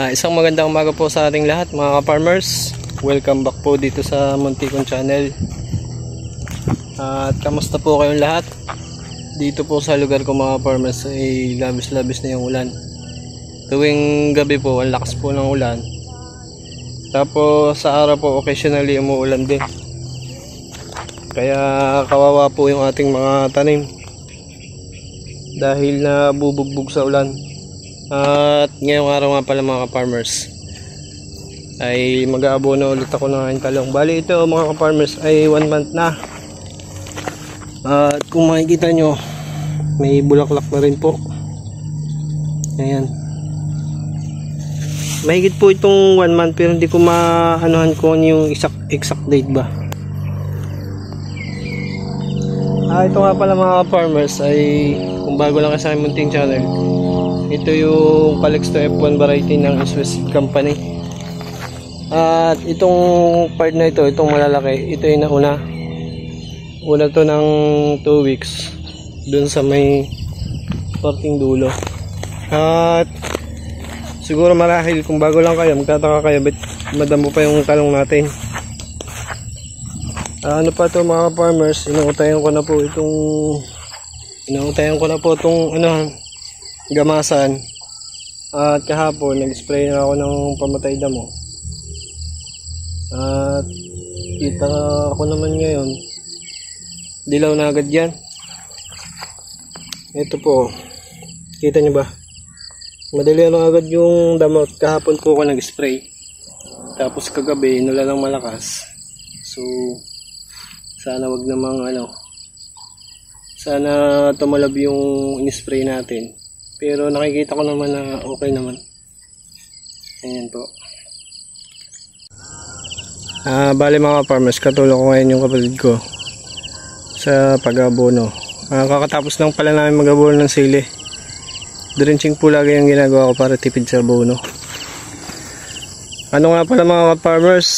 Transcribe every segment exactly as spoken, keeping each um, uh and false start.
Uh, isang magandang umaga po sa ating lahat mga ka-farmers. Welcome back po dito sa Muntikon Channel. Uh, at kamusta po kayong lahat? Dito po sa lugar ko mga farmers ay labis-labis na yung ulan. Tuwing gabi po ang lakas po ng ulan. Tapos sa araw po occasionally umuulan din. Kaya kawawa po yung ating mga tanim dahil na bubugbog sa ulan. At ngayong araw nga pala mga ka-farmers ay mag-aabono ulit ako ng aking talong. Bali ito mga ka-farmers ay one month na. At kung makikita nyo, may bulaklak na rin po. Ayan. Mahigit po itong one month pero hindi ko maanuhan ko yung exact, exact date ba. Ah, ito nga pala mga ka-farmers ay kung bago lang sa aking munting channel, ito yung Calixto F one variety ng Swiss Company. At itong part na ito, itong malalaki, ito yung nauna. Una to ng two weeks dun sa may parting dulo. At siguro marahil kung bago lang kayo, magtataka kayo ba't madamo pa yung talong natin. Uh, ano pa to mga farmers, inautayan ko na po itong inautayan ko na po itong ano, gamasan. At kahapon nag-spray na ako ng pamatay damo. At kita ako naman ngayon, dilaw na agad yan. Ito po, kita nyo ba? Madali na agad yung damo. Kahapon po ako nag-spray. Tapos kagabi nula lang malakas. So sana wag namang ano, sana tumalab yung in-spray natin. Pero nakikita ko naman na okay naman. Ayan po. Ah, bali mga farmers, katulong ko ngayon yung kapatid ko sa pag-abono. Ah, kakatapos lang pala namin mag-abono ng sili. Drenching po lagi yung ginagawa ko para tipid sa abono. Ano nga pala mga farmers,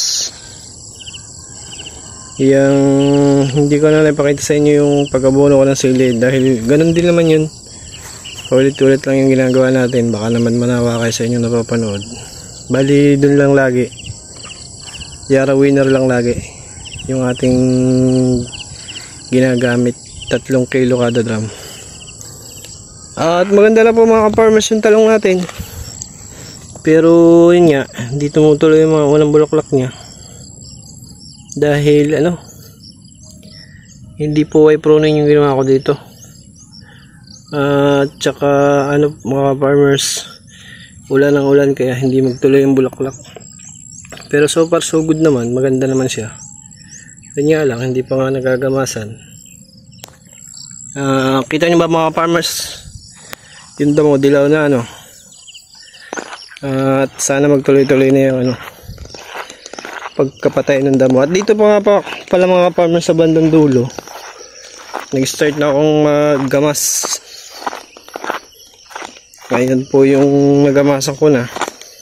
yung hindi ko na napakita sa inyo yung pag-abono ko ng sili dahil ganun din naman yun. Ulit-ulit lang yung ginagawa natin. Baka naman manawa kayo sa inyo napapanood. Bali dun lang lagi, Yara winner lang lagi yung ating ginagamit. Tatlong kilo kada drum. At maganda na po mga ka-farmers yung talong natin. Pero yun nga, hindi tumutuloy yung mga unang bulaklak nya dahil ano, hindi po ay pruning yung ginawa ko dito. At uh, tsaka ano mga farmers, ulan ng ulan kaya hindi magtuloy yung bulaklak. Pero so far so good naman, maganda naman siya. Kanya lang hindi pa nga nagagamasan. Uh, kita nyo ba mga farmers, yung damo dilaw na ano. Uh, at sana magtuloy-tuloy na yung ano, pagkapatay ng damo. At dito pa nga pa, pala mga farmers sa bandang dulo, nag-start na akong maggamas. Ngayon po yung nagamasan ko na.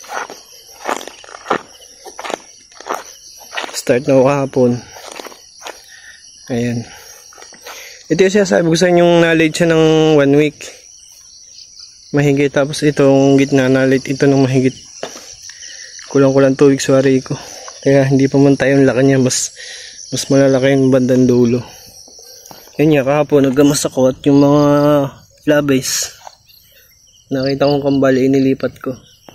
Start na ako kahapon. Ayan. Ito yung sinasabi ko sa inyong knowledge siya ng one week. Mahigit. Tapos itong gitna knowledge ito ng mahigit. Kulang-kulang two weeks wari ko. Kaya hindi pa man tayo laki niya. Mas, mas malalaki yung bandang dulo. Yan nga kahapon naggamas ako at yung mga flabase nakita kong kambali, inilipat ko.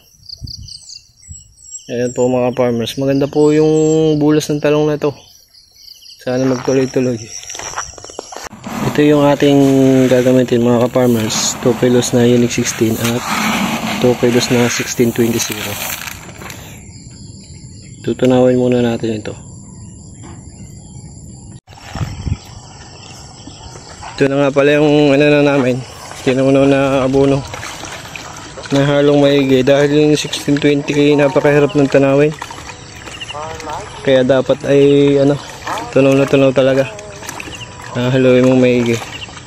Ayan po mga farmers, maganda po yung bulas ng talong na to. Sana magtuloy-tuloy. Ito yung ating gagamitin mga ka-farmers, two kilos na Unique sixteen at two kilos na sixteen twenty. Tutunawin muna natin ito. Ito na nga pala yung ano na namin, kinunaw na abono na halong maigi dahil yung sixteen twenty napakahirap ng tanawin. Kaya dapat ay ano, tunaw na tunaw talaga. Nahaluin mong maigi.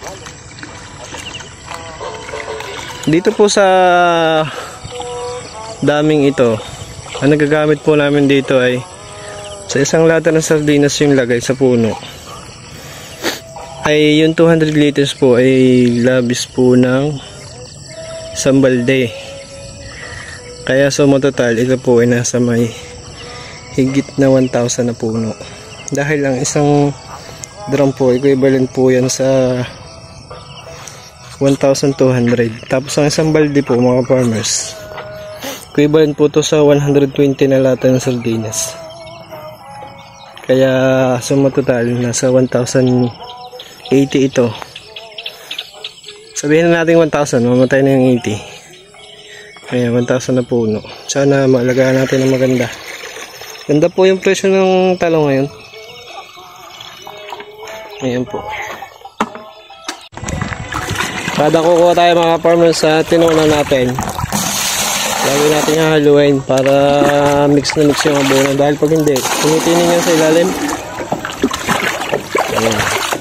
Dito po sa daming ito, ang nagagamit po namin dito ay sa isang lata ng sardinas yung lagay sa puno. Ay yung two hundred liters po ay labis po ng isang balde. Kaya suma total, ito po ay nasa may higit na one thousand na puno. Dahil ang isang drum po, equivalent po yan sa one thousand two hundred. Tapos ang isang balde po mga farmers, equivalent po to sa one hundred twenty na lata ng sardinas. Kaya suma total, nasa one thousand eighty ito. Sabihin na natin one thousand, mamatay na yung eighty. Ayan, one thousand na puno. Sana maalagaan natin ng maganda. Ganda po yung presyo ng talong ngayon. Ayan po. Kada kukuha tayo mga farmers sa tinunan natin, lagi natin hahaluin para mix na mix yung abono. Dahil pag hindi, tumitinin yan sa ilalim. Ayan.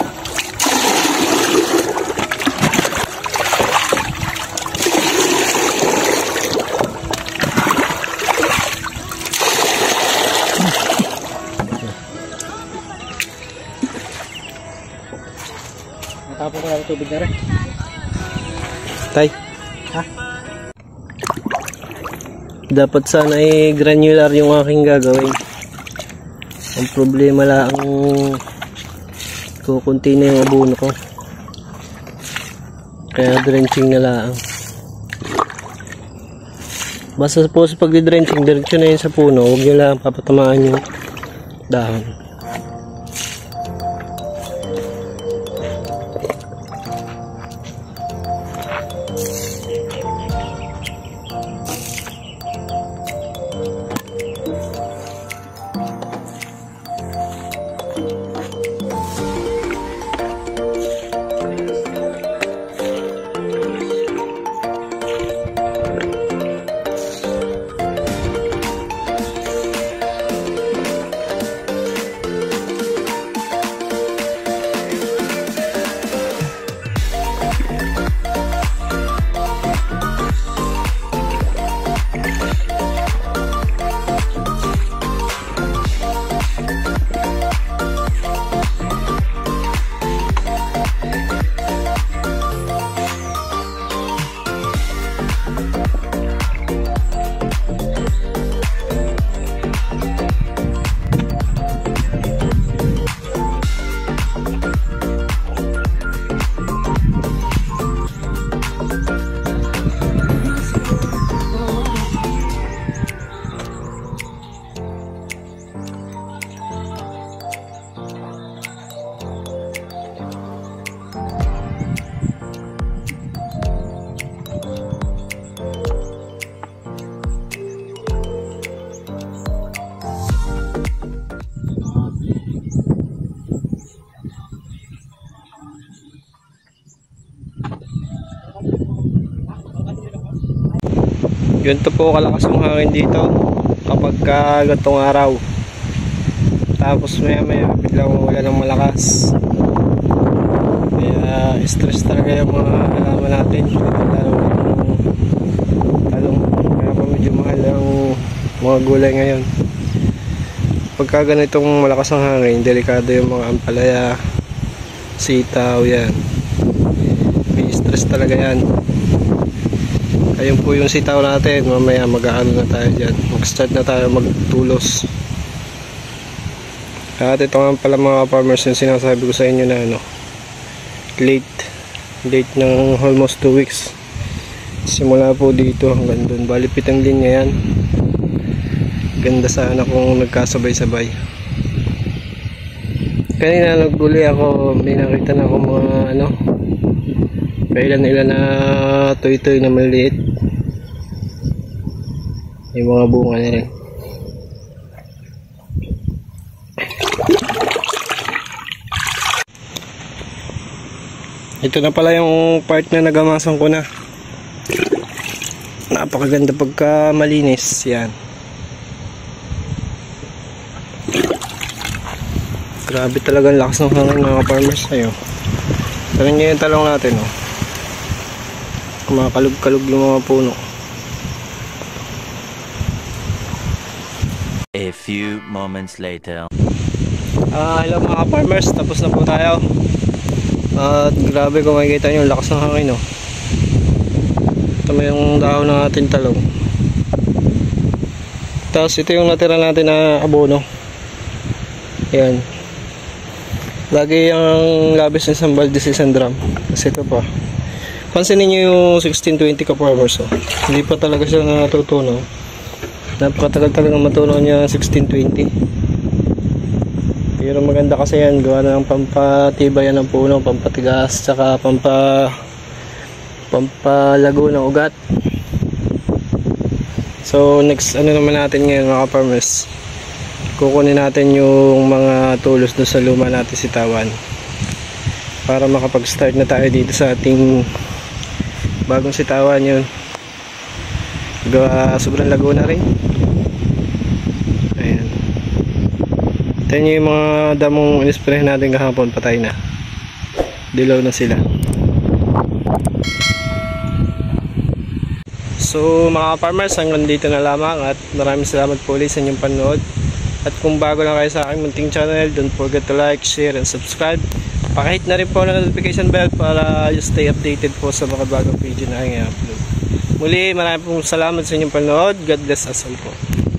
Tapos ko lang tubig na rin. Tay. Ha? Dapat sana ay granular yung aking gagawin. Ang problema lang kukunti na yung abono ko. Kaya drenching na lang. Basta po sa pag-drenching, diretso na yun sa puno. Huwag nyo lang papatamaan yung dahon. Ganito po kalakas ang hangin dito kapag ka gantong araw. Tapos maya maya biglang wala ng malakas. Kaya stress talaga yung mga halaman natin. Lalo ng talong. Kaya pa medyo mahal ang mga gulay ngayon. Pagka ganitong malakas ang hangin, delikado yung mga ampalaya, sitaw, yan. May stress talaga yan. Ayun po yung sitaw natin. Mamaya mag-aano na tayo dyan. Mag-start na tayo magtulos. At ito nga pala mga farmers yung sinasabi ko sa inyo na ano, late late ng almost two weeks. Simula po dito hanggang doon. Bali pitang linya yan. Ganda sana kung nagkasabay-sabay. Kanina nagguli ako, may nakita na ako mga ano, kailan-ilan na toy-toy na maliit. May mga bunga na rin. Ito na pala yung part na nagamasan ko na. Napakaganda pagka malinis. Yan. Grabe talaga ang lakas ng hangin mga farmers. Ayun. Tignan nyo yung talong natin. Oh. Kumakalog-kalog yung mga puno. A few moments later. Ah, hello mga farmers, tapos na po tayo. At uh, grabe kung makikita nyo, lakas ng hangin, oh. Ito mo yung dahon ng ating talong. Tapos ito yung natira natin na abono. Ayan. Lagi yung labis ng isang balde sa isang drum. Kasi ito pa. Pansinin nyo yung sixteen twenty ka-farmers. Oh. Hindi pa talaga siya natutunaw. Napakatagal talagang matunaw niya sixteen twenty. Pero maganda kasi yan. Gawa na ng pampatibay ng puno, pampatigas, tsaka pampa pampalago ng ugat. So next ano naman natin ngayon mga farmers, kukunin natin yung mga tulos doon sa luma natin sitawan para makapag-start na tayo dito sa ating bagong sitawan. Yun, gawa sobrang lago na rin. Ayan, ito nyo yung mga damong inisprehan natin kahapon, patay na, dilaw na sila. So mga farmers, hanggang dito na lamang at maraming salamat po ulit sa inyong panonood. At kung bago lang kayo sa aking munting channel, don't forget to like, share, and subscribe. Pakihit na rin po ng notification bell para you stay updated po sa mga bagong video na aking i-upload. Muli, maraming po salamat sa inyong panonood. God bless us all po.